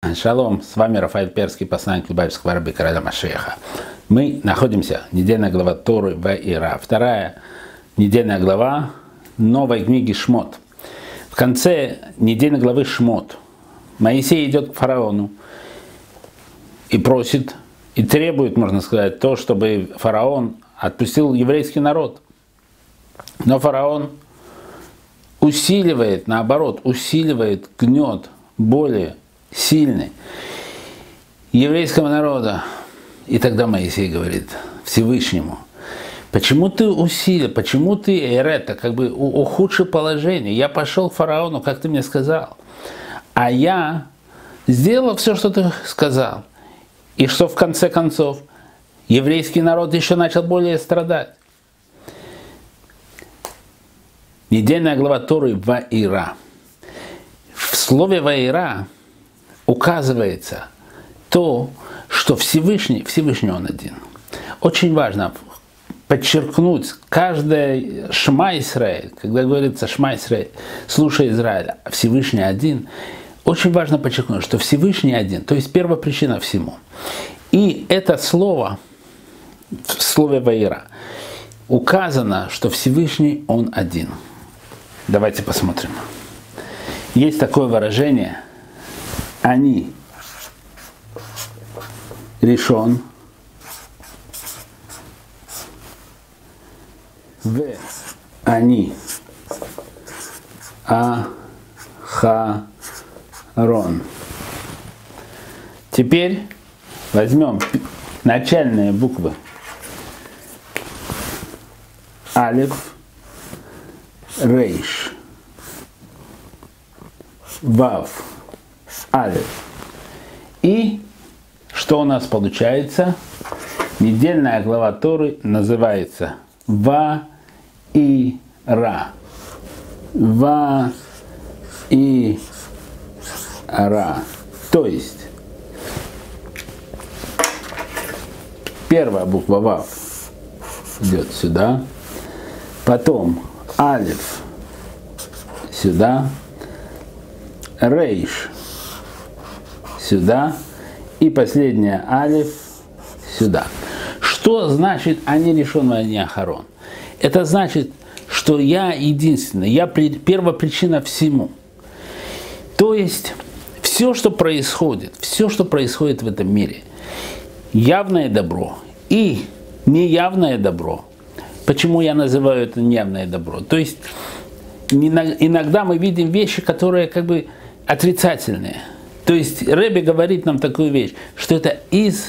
Шалом, с вами Рафаэль Перский, посланник Любавичского раби короля Машеха. Мы находимся, недельная глава Торы Ваира, вторая недельная глава новой книги Шмот. В конце недельной главы Шмот Моисей идет к фараону и просит, и требует, можно сказать, то, чтобы фараон отпустил еврейский народ. Но фараон усиливает, наоборот, усиливает гнет более сильный еврейского народа. И тогда Моисей говорит Всевышнему: почему ты усилил, почему ты, это как бы ухудшил положение? Я пошел к фараону, как ты мне сказал, а я сделал все, что ты сказал. И что в конце концов? Еврейский народ еще начал более страдать. Недельная глава Торы Ваира. В слове Ваира указывается то, что Всевышний Он один. Очень важно подчеркнуть каждое Шма Исраэль, когда говорится Шма Исраэль, слушай Израиль, Всевышний один, очень важно подчеркнуть, что Всевышний один, то есть первопричина всему. И это слово, в слове Ваира, указано, что Всевышний Он один. Давайте посмотрим. Есть такое выражение: они решен, они ахарон. Теперь возьмем начальные буквы алеф, рейш, вав, алеф. И что у нас получается? Недельная глава Торы называется Ваира. Ваира. То есть первая буква Вав идет сюда, потом алеф сюда, рейш сюда и последняя алеф сюда. Что значит они решены, они ахарон? Это значит, что я единственный, я первопричина всему. То есть все, что происходит в этом мире, явное добро и неявное добро. Почему я называю это неявное добро? То есть иногда мы видим вещи, которые как бы отрицательные. То есть Ребе говорит нам такую вещь, что это из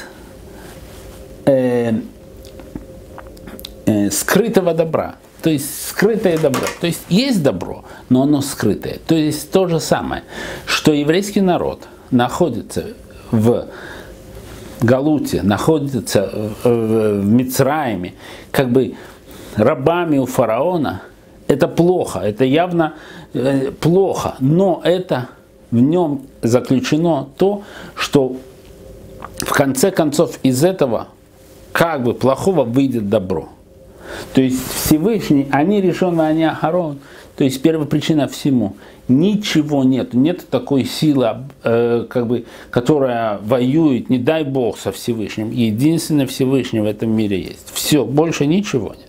скрытого добра. То есть скрытое добро. То есть есть добро, но оно скрытое. То есть то же самое, что еврейский народ находится в Галуте, находится в Мицраиме, как бы рабами у фараона. Это плохо, это явно плохо, но это в нем заключено то, что в конце концов из этого как бы плохого выйдет добро. То есть Всевышний, они решены, они ахарон, то есть первопричина всему. Ничего нет, нет такой силы, как бы, которая воюет, не дай Бог, со Всевышним. Единственный Всевышний в этом мире есть. Все, больше ничего нет.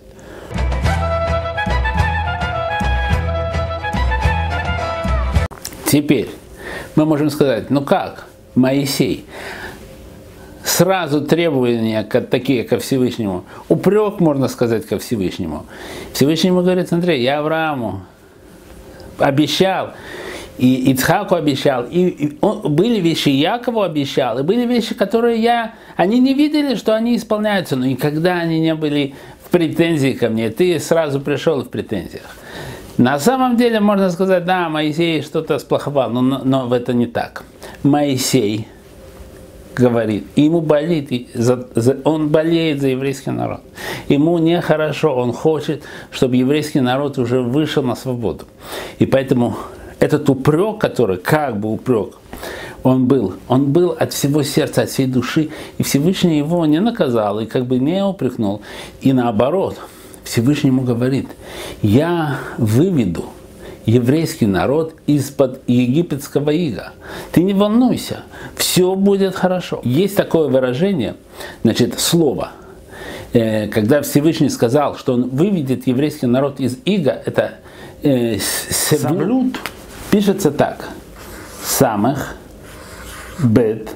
Теперь мы можем сказать, ну как, Моисей, сразу требования такие ко Всевышнему, упрек, можно сказать, ко Всевышнему. Всевышнему говорит: Андрей, я Аврааму обещал, и Ицхаку обещал, и были вещи, Якову обещал, и были вещи, которые они не видели, что они исполняются, но никогда они не были в претензии ко мне, ты сразу пришел в претензиях. На самом деле можно сказать, да, Моисей что-то сплоховал, но это не так. Моисей говорит, ему болит, он болеет за еврейский народ. Ему нехорошо, он хочет, чтобы еврейский народ уже вышел на свободу. И поэтому этот упрек, который как бы упрек, он был от всего сердца, от всей души, и Всевышний его не наказал, и как бы не упрекнул. И наоборот, Всевышний ему говорит: я выведу еврейский народ из-под египетского ига. Ты не волнуйся, все будет хорошо. Есть такое выражение, значит, слово, когда Всевышний сказал, что он выведет еврейский народ из ига, это савлют, пишется так: самых, бет,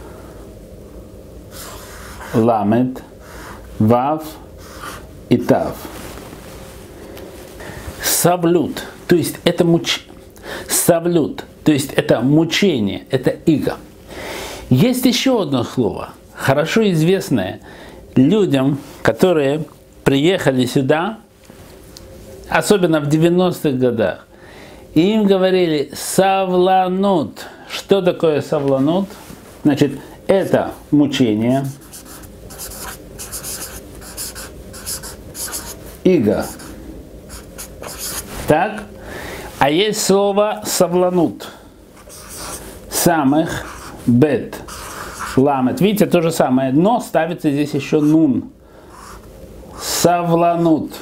ламет, вав и тав. Савлют, то есть это савлют, то есть это мучение, это иго. Есть еще одно слово, хорошо известное людям, которые приехали сюда, особенно в 90-х годах, и им говорили савланут. Что такое савланут? Значит, это мучение, иго. Так? А есть слово савланут. Самых, бет, ламет. Видите, то же самое, но ставится здесь еще нун. Савланут.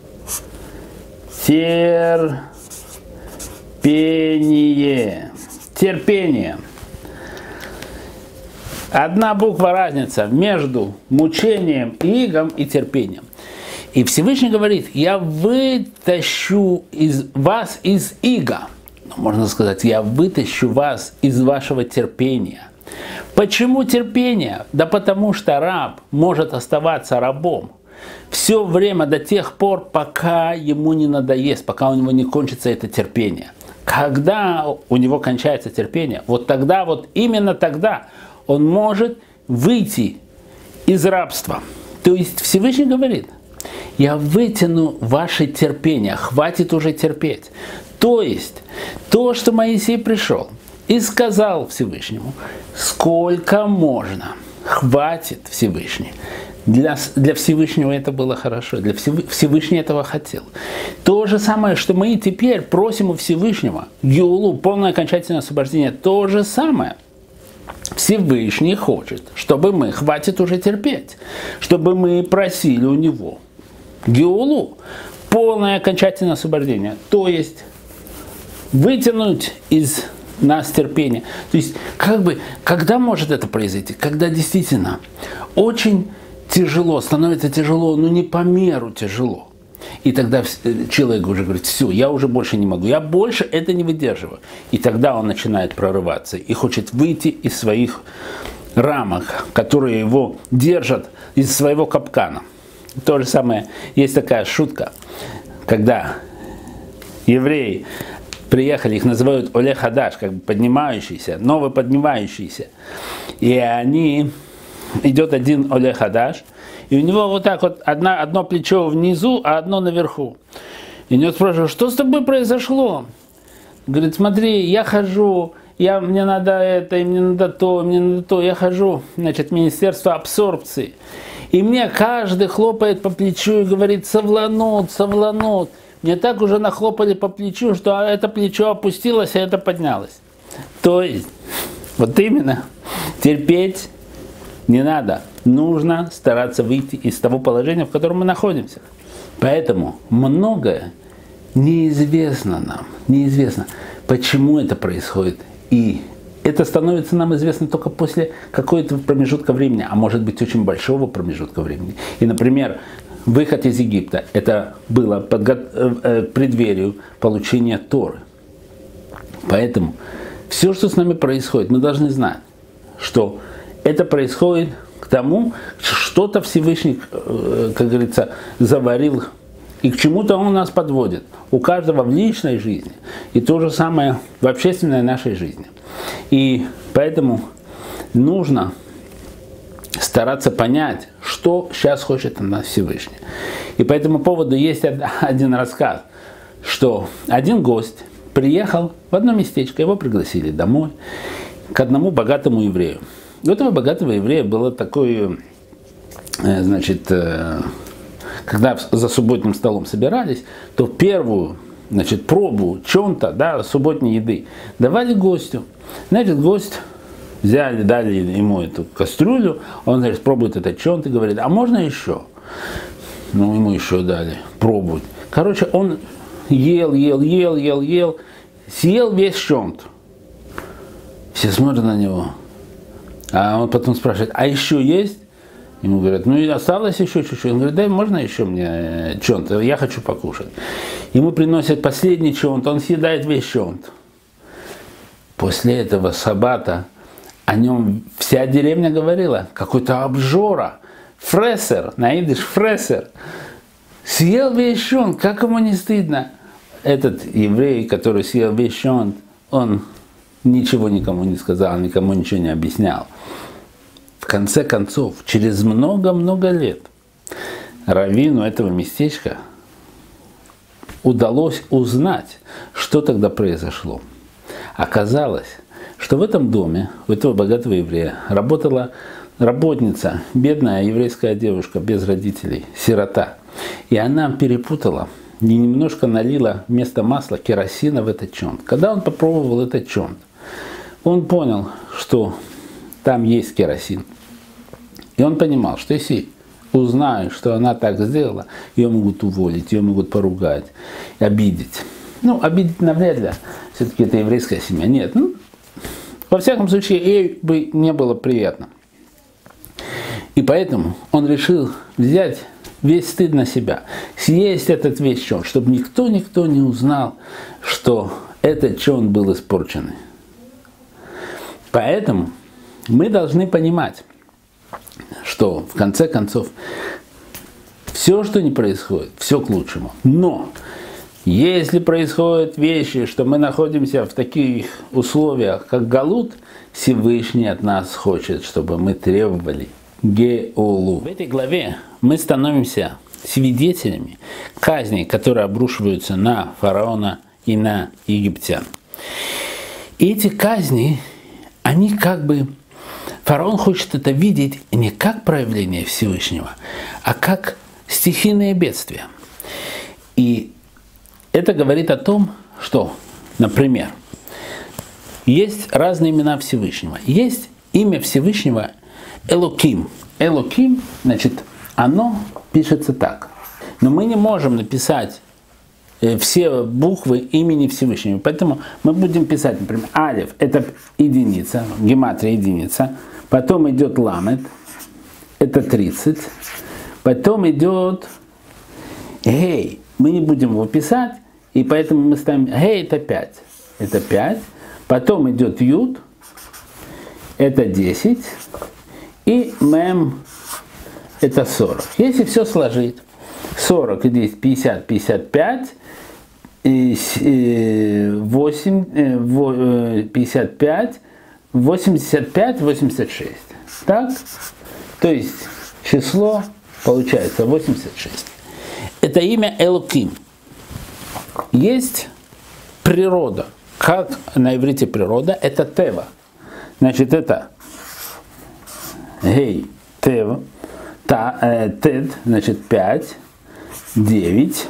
Терпение. Терпение. Одна буква разница между мучением, игом и терпением. И Всевышний говорит: я вытащу вас из ига. Можно сказать, я вытащу вас из вашего терпения. Почему терпение? Да потому что раб может оставаться рабом все время до тех пор, пока ему не надоест, пока у него не кончится это терпение. Когда у него кончается терпение, вот тогда, вот именно тогда он может выйти из рабства. То есть Всевышний говорит: я вытяну ваше терпение, хватит уже терпеть. То есть, то, что Моисей пришел и сказал Всевышнему, сколько можно, хватит, Всевышний. Для Всевышнего это было хорошо, для Всевышний этого хотел. То же самое, что мы теперь просим у Всевышнего, Геулу, полное окончательное освобождение, то же самое. Всевышний хочет, чтобы мы, хватит уже терпеть, чтобы мы просили у Него Геулу, полное окончательное освобождение, то есть вытянуть из нас терпение. То есть, когда может это произойти? Когда действительно очень тяжело, становится тяжело, но не по меру тяжело. И тогда человек уже говорит: все, я уже больше не могу, я больше это не выдерживаю. И тогда он начинает прорываться и хочет выйти из своих рамок, которые его держат, из своего капкана. То же самое, есть такая шутка, когда евреи приехали, их называют Оле Хадаш, как бы поднимающийся, новый поднимающийся. И идет один Оле Хадаш, и у него вот так вот одно плечо внизу, а одно наверху. И у него спрашивают: что с тобой произошло? Говорит: смотри, я хожу, мне надо это, и мне надо то, я хожу, значит, в Министерство абсорбции. И мне каждый хлопает по плечу и говорит: савланут, савланут. Мне так уже нахлопали по плечу, что это плечо опустилось, а это поднялось. То есть, вот именно, терпеть не надо. Нужно стараться выйти из того положения, в котором мы находимся. Поэтому многое неизвестно нам. Неизвестно, почему это происходит. И это становится нам известно только после какого-то промежутка времени, а может быть очень большого промежутка времени. И, например, выход из Египта – это было преддверию получения Торы. Поэтому все, что с нами происходит, мы должны знать, что это происходит к тому, что-то Всевышний, как говорится, заварил, и к чему-то он нас подводит. У каждого в личной жизни, и то же самое в общественной нашей жизни. И поэтому нужно стараться понять, что сейчас хочет от нас Всевышний. И по этому поводу есть один рассказ, что один гость приехал в одно местечко, его пригласили домой к одному богатому еврею. У этого богатого еврея было такое, значит, когда за субботним столом собирались, то первую, значит, пробу чонта, да, субботней еды давали гостю. Значит, гость взяли, дали ему эту кастрюлю, он, значит, пробует этот чонт и говорит: а можно еще? Ну, ему еще дали пробовать. Короче, он ел, съел весь чонт. Все смотрят на него. А он потом спрашивает, а еще есть? Ему говорят, ну и осталось еще чуть-чуть. Он говорит, дай, можно еще мне чонт? Я хочу покушать. Ему приносят последний чонт, он съедает весь чонт. После этого саббата о нем вся деревня говорила, какой-то обжора, фрессер, на идиш фрессер, съел весь чонт, как ему не стыдно. Этот еврей, который съел весь чонт, он ничего никому не сказал, никому ничего не объяснял. В конце концов, через много-много лет раввину этого местечка удалось узнать, что тогда произошло. Оказалось, что в этом доме, у этого богатого еврея, работала работница, бедная еврейская девушка, без родителей, сирота. И она перепутала и немножко налила вместо масла керосина в этот чонт. Когда он попробовал этот чонт, он понял, что там есть керосин. И он понимал, что если узнают, что она так сделала, ее могут уволить, ее могут поругать, обидеть. Ну, обидеть навряд ли. Все-таки это еврейская семья. Нет. Ну, во всяком случае, ей бы не было приятно. И поэтому он решил взять весь стыд на себя, съесть этот весь чон, чтобы никто не узнал, что этот чон был испорченный. Поэтому мы должны понимать, что в конце концов все, что не происходит, все к лучшему. Но если происходят вещи, что мы находимся в таких условиях, как галут, Всевышний от нас хочет, чтобы мы требовали геолу. В этой главе мы становимся свидетелями казней, которые обрушиваются на фараона и на египтян. И эти казни, они как бы... Фараон хочет это видеть не как проявление Всевышнего, а как стихийное бедствие. И это говорит о том, что, например, есть разные имена Всевышнего. Есть имя Всевышнего Элоким. Элоким, значит, оно пишется так. Но мы не можем написать все буквы имени Всевышнего. Поэтому мы будем писать, например, алиф, это единица, гематрия единица. Потом идет ламет, это 30. Потом идет гей. Мы не будем его писать, и поэтому мы ставим гей, это 5. Это 5. Потом идет юд, это 10. И мем, это 40. Если все сложить, 40 и 10, 50, 55, 8, 55, 85, 86. Так? То есть число получается 86. Это имя Элоким. Есть природа. Как на иврите природа? Это тева. Значит, это гей, тева, тед, значит 5, 9,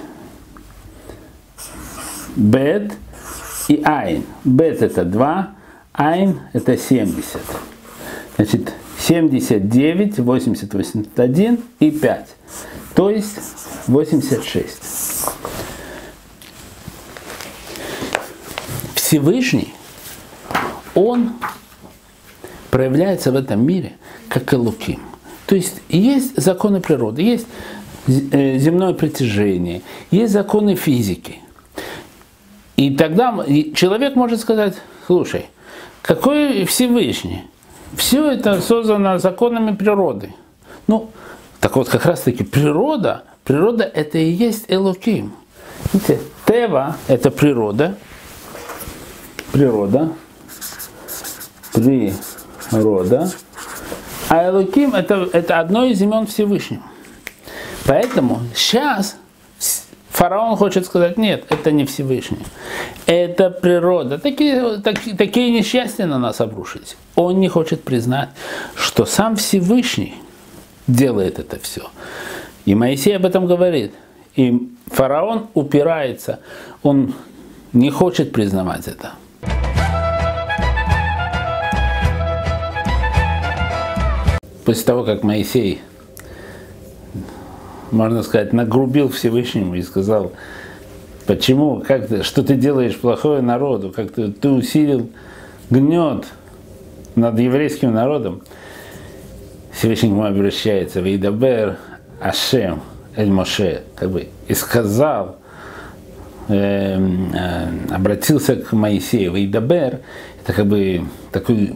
бет и айн. Бет это 2, айн это 70. Значит, 79, 80, 81 и 5. То есть 86. Всевышний, он проявляется в этом мире как Элоким. То есть есть законы природы, есть земное притяжение, есть законы физики. И тогда человек может сказать, слушай, какой Всевышний? Все это создано законами природы. Ну, так вот как раз таки природа это и есть Элоким. Видите, Тева это природа, а Элоким это одно из имен Всевышнего. Поэтому сейчас фараон хочет сказать, нет, это не Всевышний, это природа. Такие несчастья на нас обрушились. Он не хочет признать, что сам Всевышний делает это все. И Моисей об этом говорит. И фараон упирается, он не хочет признавать это. После того, как Моисей, можно сказать, нагрубил Всевышнему и сказал, Почему? Как ты, что ты делаешь плохое народу? Как ты усилил гнет над еврейским народом? Всевышний к нему обращается, «Вейдабер Ашем эль Моше», как бы, и сказал, обратился к Моисею, «Вейдабер», это как бы такой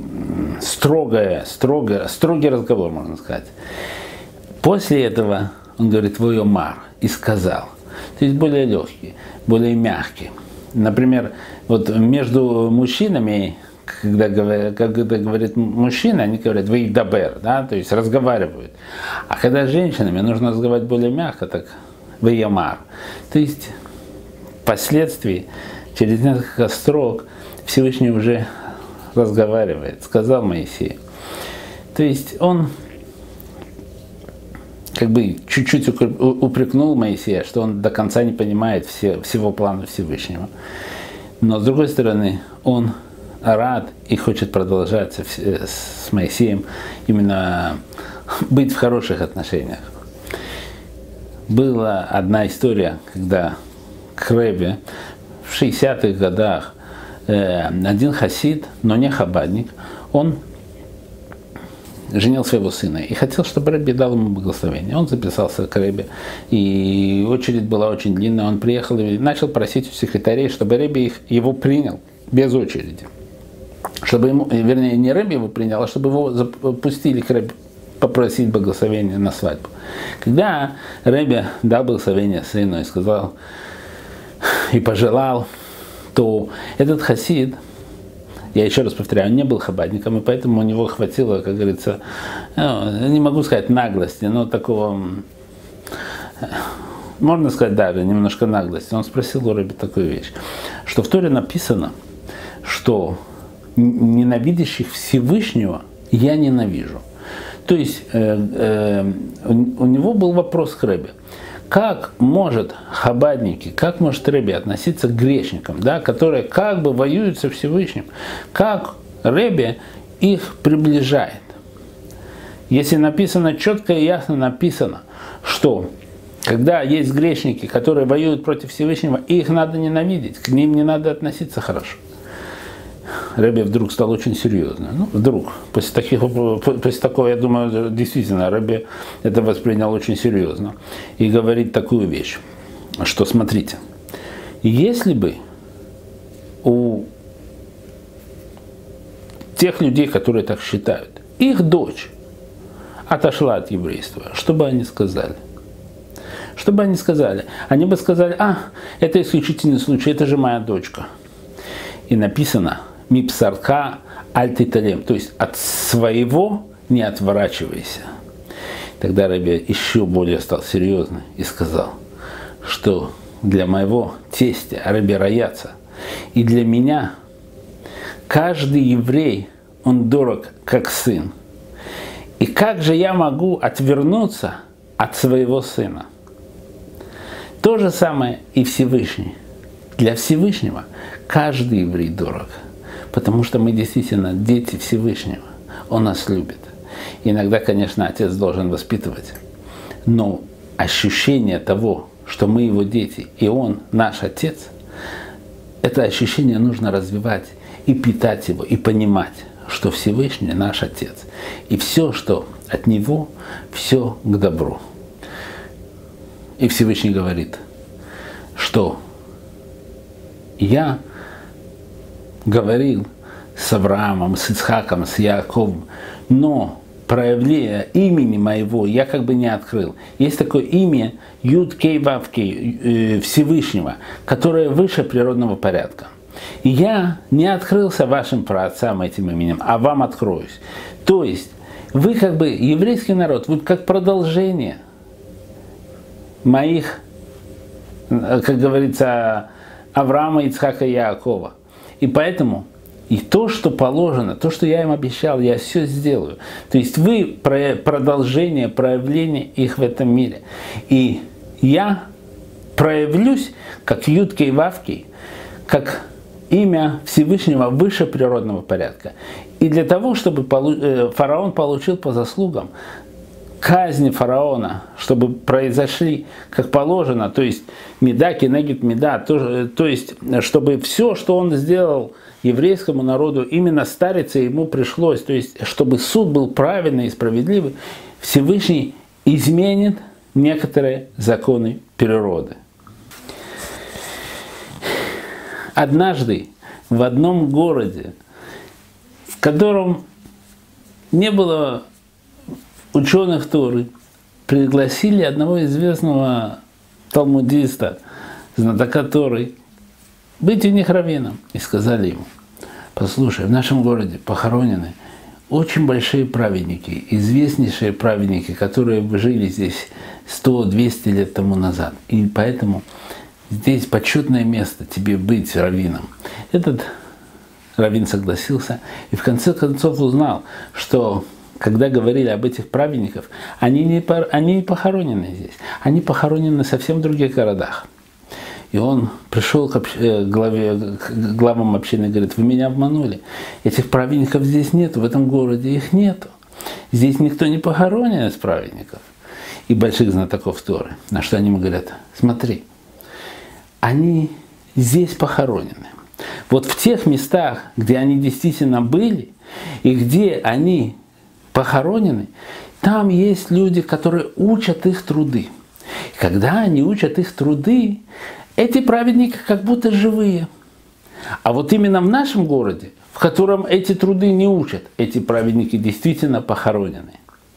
строгий разговор, можно сказать. После этого он говорит, «Войомар», и сказал. То есть более легкий, более мягкий. Например, вот между мужчинами, когда говорит мужчина, они говорят «вейдабер», да, то есть разговаривают. А когда с женщинами нужно разговаривать более мягко, так «вейомар». То есть впоследствии, через несколько строк, Всевышний уже разговаривает, сказал Моисею. То есть он как бы чуть-чуть упрекнул Моисея, что он до конца не понимает всего плана Всевышнего. Но с другой стороны, он рад и хочет продолжать с Моисеем именно быть в хороших отношениях. Была одна история, когда к Ребе в 60-х годах один хасид, но не хабадник, он женил своего сына и хотел, чтобы Ребе дал ему благословение. Он записался к Ребе, и очередь была очень длинная. Он приехал и начал просить у секретарей, чтобы Ребе его принял без очереди. Чтобы ему, вернее, не Ребе его принял, а чтобы его запустили к Ребе попросить благословения на свадьбу. Когда Ребе дал благословение сыну и сказал, и пожелал, то этот хасид, я еще раз повторяю, он не был хабадником, и поэтому у него хватило, как говорится, не могу сказать наглости, но такого, можно сказать даже немножко наглости. Он спросил у Ребе такую вещь, что в Торе написано, что ненавидящих Всевышнего я ненавижу. То есть у него был вопрос к Ребе. Как может хабадники, как может Ребе относиться к грешникам, да, которые как бы воюют со Всевышним? Как Ребе их приближает? Если написано, четко и ясно написано, что когда есть грешники, которые воюют против Всевышнего, их надо ненавидеть, к ним не надо относиться хорошо. Ребе вдруг стал очень серьезным. Ну, вдруг. После такого, я думаю, действительно, Ребе это воспринял очень серьезно. И говорит такую вещь, что смотрите, если бы у тех людей, которые так считают, их дочь отошла от еврейства, что бы они сказали? Что бы они сказали? Они бы сказали, это исключительный случай, это же моя дочка. И написано, «Мипсарка аль-титалем», то есть от своего не отворачивайся. Тогда Ребе еще более стал серьезным и сказал, что для моего тестя Ребе Раяца и для меня каждый еврей, он дорог как сын. И как же я могу отвернуться от своего сына? То же самое и Всевышний. Для Всевышнего каждый еврей дорог. Потому что мы действительно дети Всевышнего. Он нас любит. И иногда, конечно, отец должен воспитывать. Но ощущение того, что мы его дети, и он наш отец, это ощущение нужно развивать и питать его, и понимать, что Всевышний наш отец. И все, что от него, все к добру. И Всевышний говорит, что я говорил с Авраамом, с Ицхаком, с Яаковом, но проявление имени моего я как бы не открыл. Есть такое имя Юд Кей Вав Кей Всевышнего, которое выше природного порядка. И я не открылся вашим праотцам этим именем, а вам откроюсь. То есть вы как бы еврейский народ, вы как продолжение моих, как говорится, Авраама, Ицхака и Яакова. И поэтому и то, что положено, то, что я им обещал, я все сделаю. То есть вы продолжение, проявление их в этом мире. И я проявлюсь как Юд-Кей Вав-Кей, как имя Всевышнего выше природного порядка. И для того, чтобы фараон получил по заслугам, казни фараона, чтобы произошли как положено, то есть меда кенегит меда, то есть чтобы все, что он сделал еврейскому народу, именно стариться ему пришлось, то есть чтобы суд был правильный и справедливый, Всевышний изменит некоторые законы природы. Однажды в одном городе, в котором не было ученых Торы, пригласили одного известного талмудиста, знатока Торы, быть у них раввином. И сказали ему: послушай, в нашем городе похоронены очень большие праведники, известнейшие праведники, которые жили здесь 100-200 лет тому назад. И поэтому здесь почетное место тебе быть раввином. Этот раввин согласился и в конце концов узнал, что когда говорили об этих праведниках, они не похоронены здесь, они похоронены в совсем других городах. И он пришел к главам общины и говорит: вы меня обманули, этих праведников здесь нет, в этом городе их нету. Здесь никто не похоронен из праведников и больших знатоков Торы. На что они ему говорят: смотри, они здесь похоронены. Вот в тех местах, где они действительно были и где они похоронены, там есть люди, которые учат их труды. И когда они учат их труды, эти праведники как будто живые. А вот именно в нашем городе, в котором эти труды не учат, эти праведники действительно похоронены.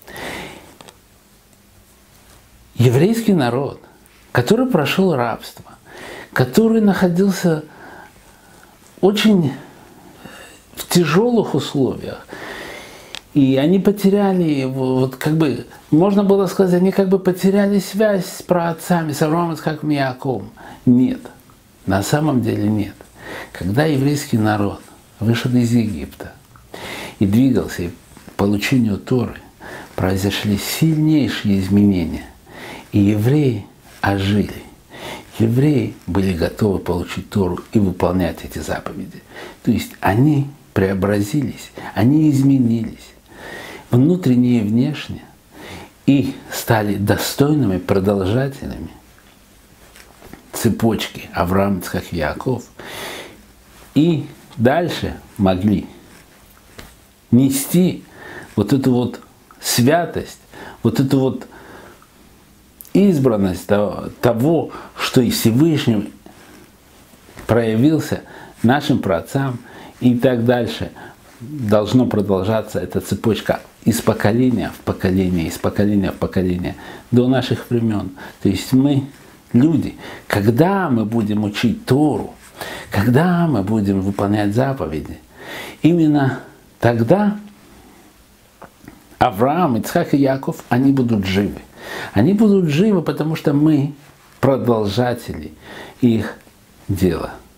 Еврейский народ, который прошел рабство, который находился очень в тяжелых условиях, и они потеряли, вот как бы, можно было сказать, они как бы потеряли связь с праотцами, с Авраамом, Ицхаком и Яаковом. Нет, на самом деле нет. Когда еврейский народ вышел из Египта и двигался к получению Торы, произошли сильнейшие изменения, и евреи ожили. Евреи были готовы получить Тору и выполнять эти заповеди. То есть они преобразились, они изменились, внутренне и внешне, и стали достойными продолжателями цепочки Авраам, Ицхак и Яаков, и дальше могли нести вот эту вот святость, вот эту вот избранность того, что и Всевышний проявился нашим праотцам, и так дальше должно продолжаться эта цепочка из поколения в поколение, из поколения в поколение до наших времен. То есть мы, люди, когда мы будем учить Тору, когда мы будем выполнять заповеди, именно тогда Авраам, Ицхак и Яаков, они будут живы. Они будут живы, потому что мы продолжатели их дела.